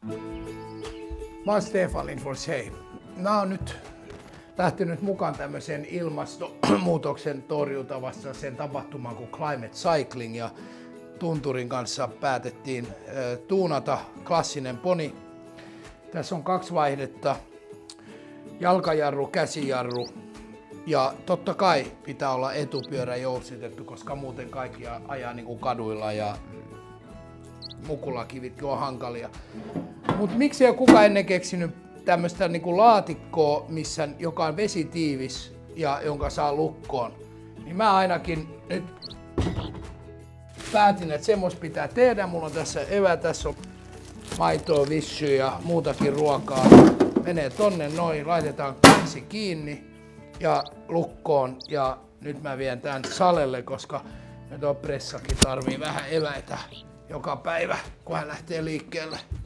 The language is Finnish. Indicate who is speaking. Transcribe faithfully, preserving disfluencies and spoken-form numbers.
Speaker 1: Mä oon Stefan Lindfors, hei. Mä oon nyt lähtenyt mukaan tämmöisen ilmastonmuutoksen torjuntavassa sen tapahtumaan kuin Climate Cycling, ja Tunturin kanssa päätettiin äh, tuunata klassinen poni. Tässä on kaksi vaihdetta, jalkajarru, käsijarru, ja totta kai pitää olla etupyörä jousitettu, koska muuten kaikki ajaa niin kuin kaduilla ja mukulakivitkin on hankalia. Mutta miksi ei ole kukaan ennen keksinyt tämmöistä niinku laatikkoa, missä, joka on vesitiivis ja jonka saa lukkoon? Niin mä ainakin nyt päätin, että semmoista pitää tehdä. Mulla on tässä evä, tässä on maitoa, vissyä ja muutakin ruokaa. Menee tonne noin, laitetaan kansi kiinni ja lukkoon. Ja nyt mä vien tän salelle, koska nyt on pressakin tarvii vähän eväitä joka päivä, kun hän lähtee liikkeelle.